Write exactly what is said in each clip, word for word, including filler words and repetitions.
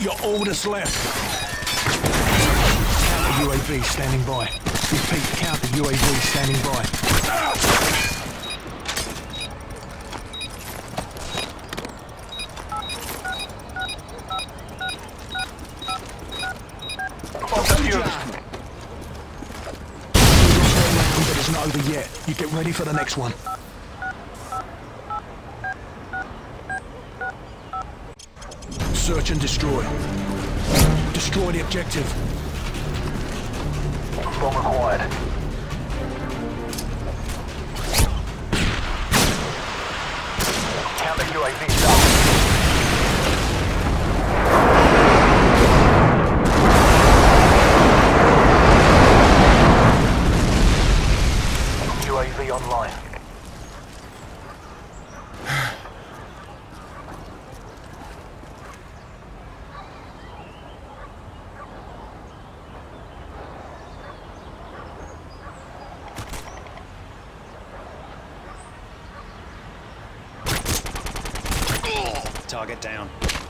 You're all that's left. Counter U A V standing by. Repeat, counter U A V standing by. But it's not over yet. You get ready for the next one. Search and destroy. Destroy the objective. Bomb acquired. Counter U A V down. U A V online. Target down.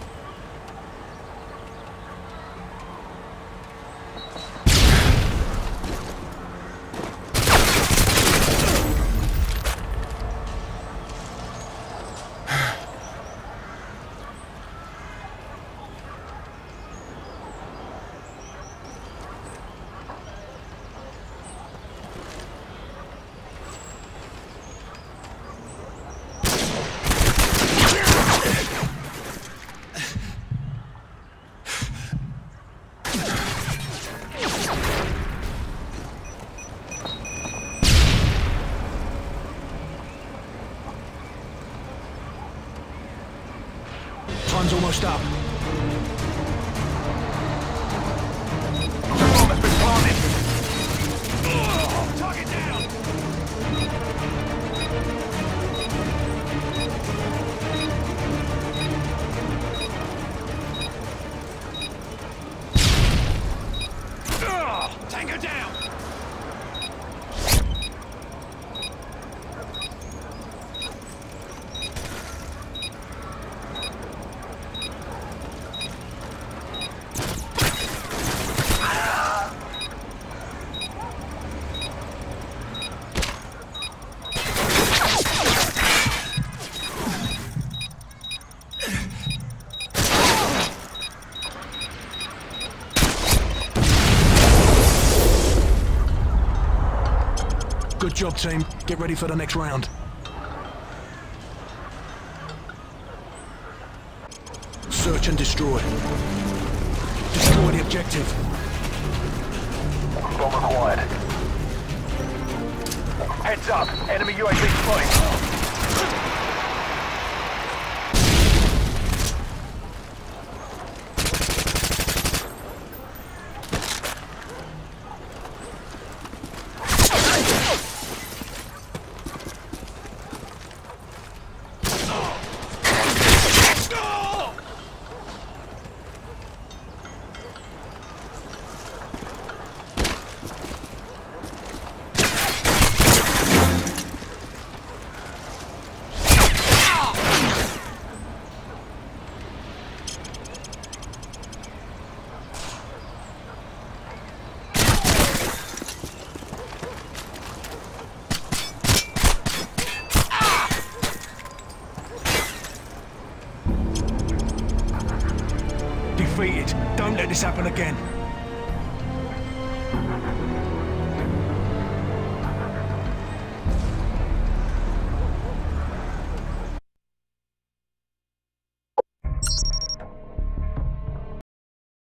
Time's almost up. Bomb has been planted. Oh, target down. Oh, tango down. Good job, team. Get ready for the next round. Search and destroy. Destroy the objective. Bomb acquired. Heads up. Enemy U A V spotted. Defeated. Don't let this happen again.